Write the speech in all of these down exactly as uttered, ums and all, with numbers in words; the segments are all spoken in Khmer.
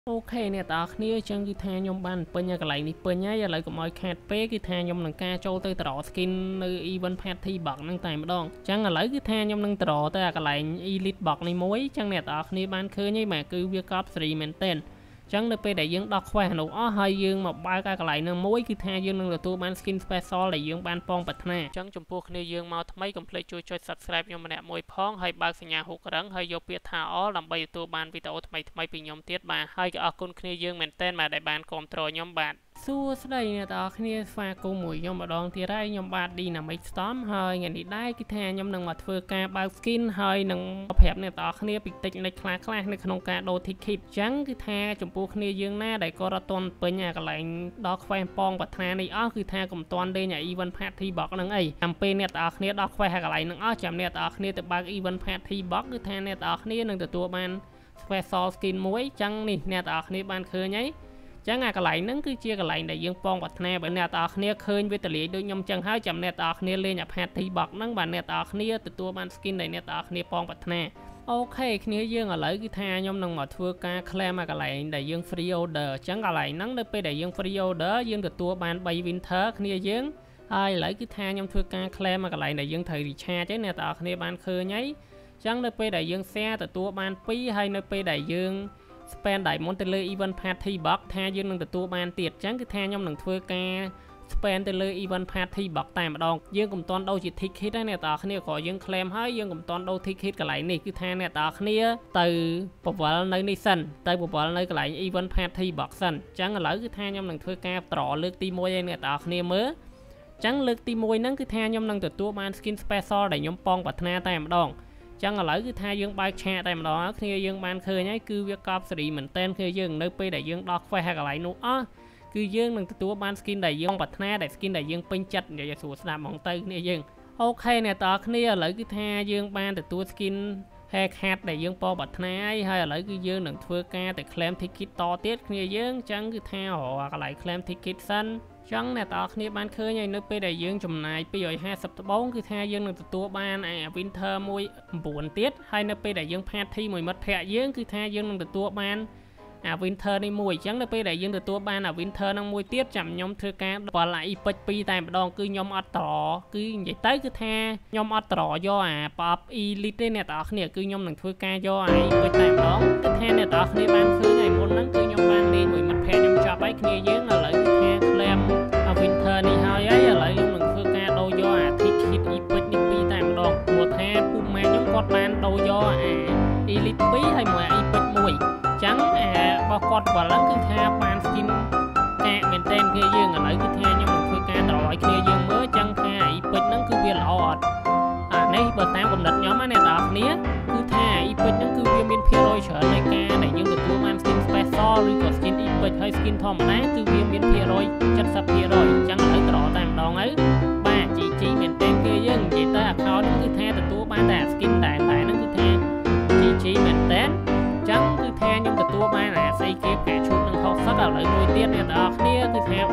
អូខេអ្នកទាំងអស់គ្នាចឹងគឺថាខ្ញុំបានពេញកន្លែងនេះពេញហើយឥឡូវកុំឲ្យខាតពេកគឺថាខ្ញុំនឹងការចូលទៅត្រ skin នៅ event party box ហ្នឹងតែម្ដងចឹងឥឡូវគឺថាខ្ញុំនឹងត្រទៅអាកន្លែង elite box នេះមួយចឹងអ្នកទាំងអស់គ្នាបានឃើញហើយបាទគឺវាកប់សេរីមែនទែនចឹងនៅពេលដែលយើងដោះខ្វះនោះអស់ហើយយើងមកបើកអាកន្លែងហ្នឹងមួយគឺថាយើងនឹងទទួលបាន skin special ដែលយើងបានប៉ងប្រាថ្នាចឹងចំពោះគ្នាយើងមកថ្មីកុំភ្លេចជួយចុច subscribe ខ្ញុំម្នាក់មួយផងហើយបើកសញ្ញាហុករឹងហើយយកពាក្យថា all ដើម្បីទទួលបានវីដេអូថ្មីៗពីខ្ញុំទៀតបាទហើយក៏អរគុណគ្នាយើងមែនទែនបាទដែលបានគាំទ្រខ្ញុំបាទសួស្តីអ្នកទាំងអស់គ្នាស្វាគមន៍មួយខ្ញុំម្ដងទៀតហើយខ្ញុំបាទ Dynamic Storm ហើយថ្ងៃនេះដែរគឺថាខ្ញុំនឹងមកធ្វើការបើក skin ហើយនឹងប្រាប់អ្នកទាំងអស់គ្នាពីតិចនិចខ្លះខ្លះនៅក្នុងការដូរ ticket ចឹងគឺថាចំពោះគ្នាយើងណាដែលក៏រត់ទាន់ពេញអាកន្លែងដល់ខ្វះប៉ងប្រាថ្នានេះអស់គឺថាកុំទាន់លេងអា event party box ហ្នឹងអីតាមពេលអ្នកទាំងអស់គ្នាដល់ខ្វះអាកន្លែងហ្នឹងអស់ចាំអ្នកទាំងអស់គ្នាទៅបើក event party box គឺថាអ្នកទាំងអស់គ្នានឹងទទួលបាន special skin មួយចឹងនេះអ្នកទាំងអស់គ្នាបានឃើញហើយចឹងអាកន្លែងហ្នឹងគឺជាកន្លែងដែលយើងប៉ងប្រាថ្នាបើអ្នកទាំងអស់គ្នាឃើញវាទលាយដូចខ្ញុំចឹងហើយចាំអ្នកទាំងអស់គ្នាលេងអា party box ហ្នឹងបាទអ្នកទាំងអស់គ្នាទទួលបាន skin ដែលអ្នកទាំងអស់គ្នាប៉ងប្រាថ្នាអូខេគ្នាយើងឥឡូវគឺថាខ្ញុំនឹងមកធ្វើការ claim អាកន្លែងដែលយើង free order អញ្ចឹងកន្លែងហ្នឹងនៅពេលដែលយើង free order យើងទទួលបាន3 winter គ្នាយើងហើយឥឡូវគឺថាខ្ញុំធ្វើការ claim អាកន្លែងដែលយើងត្រូវ recharge ទេអ្នកទាំងអស់គ្នាបានឃើញហើយអញ្ចឹងនៅពេលដែលយើង share ទទួលបាន2ហើយនៅពេលដែលយើង spend diamond ទៅលើ event party box ថាយើងនឹងទទួលបានទៀតអញ្ចឹងគឺថាខ្ញុំនឹងធ្វើការ spend ទៅលើ event party box តែម្ដងយើងកុំតន់ដូរជា ticket ទេអ្នកទាំងអស់គ្នាក៏យើង claim ហើយយើងកុំតន់ដូរ ticket កន្លែងនេះគឺថាអ្នកទាំងអស់គ្នាទៅបវលនៅនេះសិនទៅបវលនៅកន្លែង event party box សិនអញ្ចឹងឥឡូវគឺថាខ្ញុំនឹងធ្វើការត្រលើកទី1ឲ្យអ្នកទាំងអស់គ្នាមើលអញ្ចឹងលើកទី1ហ្នឹងគឺថាខ្ញុំនឹងទទួលបាន skin special ដែលខ្ញុំប៉ងប្រាថ្នាតែម្ដងចឹងឥឡូវគឺថាយើងបើកឆាកតែម្ដងគ្នាយើងបានឃើញហើយគឺវាកប់សេរីមែនតែនគឺយើងនៅពេលដែលយើងដោះខ្វះហើយកន្លែងនោះអស់គឺយើងនឹងទទួលបាន skin ដែលយើងប្រាថ្នាដែល skin ដែលយើងពេញចិត្តនិយាយឲ្យស្រួលស្ដាប់ហ្មងទៅគ្នាយើងអូខេអ្នកទាំងអស់គ្នាឥឡូវគឺថាយើងបានទទួល skin haircut ដែលយើងប៉ងប្រាថ្នាហើយឥឡូវគឺយើងនឹងធ្វើការទៅ claim ticket តទៀតគ្នាយើងចឹងគឺថារកកន្លែង claim ticket សិនចឹងអ្នកទាំងអស់គ្នាបានឃើញហើយនៅពេលដែលយើងចំណាយtwo hundred fiftyត្បូងគឺថាយើងនឹងទទួលបានអា winter មួយ9ទៀតហើយនៅពេលដែលយើង party មួយមិត្តភ័ក្ដិយើងគឺថាយើងនឹងទទួលបានអា winter នេះមួយអញ្ចឹងនៅពេលដែលយើងទទួលបានអា winter ហ្នឹងមួយទៀតចាំខ្ញុំធ្វើការដល់អា epic 2តែម្ដងគឺខ្ញុំអត់ត្រគឺនិយាយទៅគឺថាខ្ញុំអត់ត្រយកអា pop elite ទេអ្នកទាំងអស់គ្នាគឺខ្ញុំនឹងធ្វើការយកអា epic តែម្ដងគឺថាអ្នកទាំងអស់គ្នាបានឃើញហើយមុនហ្នឹងគឺខ្ញុំបានលេងមួយមិត្តភ័ក្ដិខ្ញុំចាប់ហើយគ្នាយើងឥឡូវគឺថា claim អា winter នេះហើយហើយឥឡូវខ្ញុំនឹងធ្វើការដូរយកអា ticket epic នេះពីរតែម្ដងព្រោះថាពូម៉ែខ្ញុំគាត់បានដូរយកអា elite 2ហើយមួយអា epic មួយចឹងអារបស់គាត់វល់ហ្នឹងគឺថាបាន skin កាកមែនតែនគ្នាយើងឥឡូវគឺថាខ្ញុំនឹងធ្វើការត្រឲ្យគ្នាយើងមើលចឹងថា epic ហ្នឹងគឺវាល្អអត់អានេះបើតាមកំណត់ខ្ញុំណាអ្នកទាំងអស់គ្នាគឺថា epic ហ្នឹងគឺវាមានភាគរយច្រើននៃការដែលយើងទទួលបាន skin special ឬក៏ skin epic ហើយ skin ធម្មតាគឺវាមានភាគរយseventy percent អញ្ចឹងឥឡូវត្រតែម្ដងហើយបាទ ជី ជី មែនតែនគឺយើងនិយាយទៅ account ហ្នឹងគឺថាទទួលបានតែ skin តែតែហ្នឹងគឺថា ជី ជី មែនតែនចឹងគឺថាខ្ញុំទទួលបានអាស្អីគេកាឈូតនឹងsixtyឥឡូវមួយទៀតអ្នកទាំងអស់គ្នាគឺថានិយាយ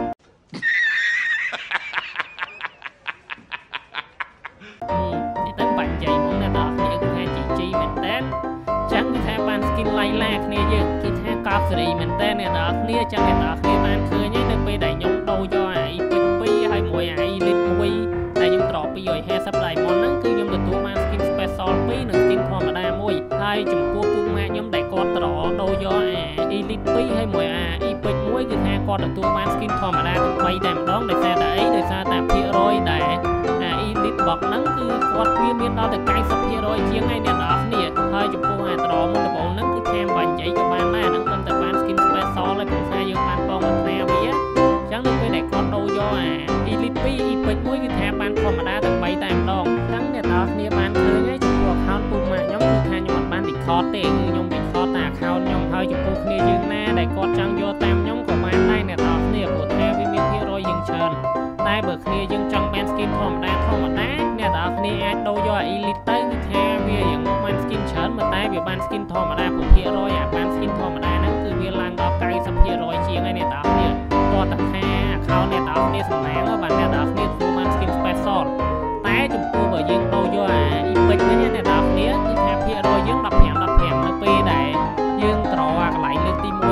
ទៅបាច់និយាយមកអ្នកទាំងអស់គ្នាគឺថា ជី ជី មែនតែនចឹងគឺថាបាន skin ឡៃឡាគ្នាយើងគឺថាកប់សេរីមែនតែនអ្នកទាំងអស់គ្នាចឹងអ្នកទាំងអស់គ្នាបានឃើញហើយនៅពេលដែលខ្ញុំដូរយកអា epic 2ហើយមួយអា elite មួយដែលខ្ញុំត្រtwo hundred fifty diamond ហ្នឹងគឺខ្ញុំទទួលបាន skin special 2និង skin ធម្មតាមួយហើយចំពោះពូម៉ាក់ខ្ញុំដែលគាត់ត្រដូរយកអា elite 2ហើយមួយអា epic មួយគឺថាគាត់ទទួលបាន skin ធម្មតាទាំង3តែម្ដងដោយសារតែអីដោយសារតែភាគរយដែលអា elite box ហ្នឹងគឺគាត់វាមានដល់ទៅninety percent ជាងហើយអ្នកនរគ្នាហើយចំពោះអាត្រមុនដំបូងហ្នឹងគឺថាបាញ់និយាយក៏បានដែរហ្នឹងមិនតែបាន skin special ហើយព្រោះថាយើងបានបងប្រាថ្នាវាអញ្ចឹងនៅពេលដែលគាត់ដូរយកអា elite 2 epic មួយគឺថាបានធម្មតាទាំង3តែម្ដងអញ្ចឹងអ្នកនរគ្នាបានឃើញហើយចំពោះ account ពូម៉ាក់ខ្ញុំគឺថាខ្ញុំអត់បាន record ទេគឺខ្ញុំ record តែ account ខ្ញុំហើយចំពោះគ្នាយើងណាដែលគាត់ចង់យកតាមខ្ញុំក៏បានដែរអ្នកនរគ្នាព្រោះថាវាមានភាគរយយើងច្រើនតែបើគ្នាយើងចង់បាន skin ធម្មតាធម្មតាអ្នកនរគ្នាអាចដូរយក elite ទៅគឺថាវារៀងបាន skin ច្រើនប៉ុន្តែវាបាន skin ធម្មតាព្រោះភាគរយអាបាន skin ធម្មតាហ្នឹងគឺវាឡើងដល់ninety percent ជាងហើយអ្នកនរគ្នាតោះតែថា account អ្នកនរគ្នាសំណាងបាទអ្នកនរគ្នាធ្វើបាន skin special តែចំពោះបើយើងដូរយកអា epic វិញអ្នកនរគ្នាគឺថាភាគរយយើងfifteen fifteenនៅពេលដែលយើងត្រអាកន្លែងលើកទី1ហ្នឹង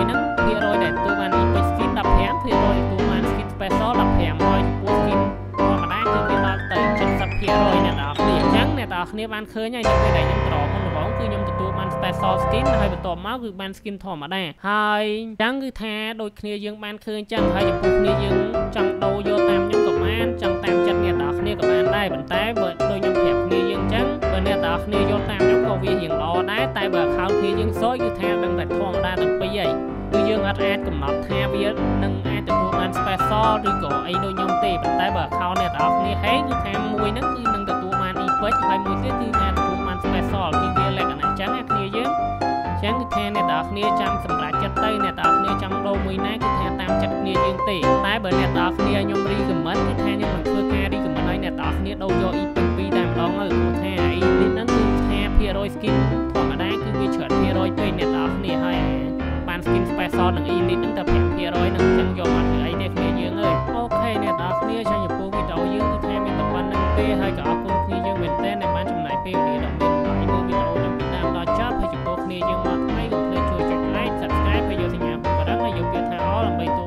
ភាគរយដែលទទួលបាន Epic Skin ដប់ប្រាំភាគរយទទួលបាន Skin Special ដប់ប្រាំហើយចំពោះ Skin ធម្មតាគឺវាដល់ទៅเจ็ดสิบភាគរយអ្នកនរគ្នាអញ្ចឹងអ្នកនរគ្នាបានឃើញហើយនៅពេលដែលខ្ញុំក្រមុនដំបូងគឺខ្ញុំទទួលបាន Special Skin ហើយបន្ទាប់មកគឺបាន Skin ធម្មតាហើយអញ្ចឹងគឺថាដូចគ្នាយើងបានឃើញអញ្ចឹងហើយចំពោះគ្នាយើងចង់ដូរយកតាមខ្ញុំក៏បានចង់តាមចិត្តអ្នកនរគ្នាក៏បានដែរប៉ុន្តែបើដូចខ្ញុំប្រាប់គ្នាយើងអញ្ចឹងបើអ្នកនរគ្នាយកតាមខ្ញុំក៏វារៀងល្អដែរតែបើ account គ្នាយើងសយគឺថាដឹងតែធម្មតាទាំងពីរហើយគឺយើងអត់អាចកំណត់ថាវានឹងអាចទទួលបាន special ឬក៏អីដូចខ្ញុំទេប៉ុន្តែបើ account អ្នកនរគ្នាហេគឺថាមួយហ្នឹងគឺនឹងទទួលបាន epic ហើយមួយទៀតគឺថាទទួលបាន special គឺវាលក្ខណៈអញ្ចឹងគ្នាយើងចឹងគឺថាអ្នកនរគ្នាចាំសម្រាប់ចិត្តទៅអ្នកនរគ្នាចង់ដូរមួយណាគឺថាតាមចិត្តគ្នាយើងទេតែបើអ្នកនរគ្នាខ្ញុំ recommend គឺថាខ្ញុំនឹងធ្វើការ recommend ឲ្យអ្នកនរគ្នាដូរយក epic ពីរតែម្ដងទៅព្រោះថា elite ហ្នឹងគឺថាភាគរយ skin ធម្មតាគឺវាច្រើនភាគរយពេកអ្នកនរគ្នាហើយបាន skin special និង elite ហ្នឹងតែប្រាំភាគរយហ្នឹងអញ្ចឹងយកមកធ្វើអីទេគ្នាយើងអើយអូខេអ្នកនរគ្នាចាំចំពោះវីដេអូយើងគឺថាមានតែប៉ុណ្្នឹងទេហើយក៏អរគុណគ្នាយើងមែនទែនដែលបានចំណាយពេលវេលាដ៏មានតម្លៃមើលវីដេអូខ្ញុំពីដើមដល់ចប់ហើយចំពោះគ្នាយើងមកថ្មីកុំភ្លេចជួយចុច like subscribe ហើយយកសញ្ញាបត្រឹងហើយយកពាក្យថាអរដើម្បី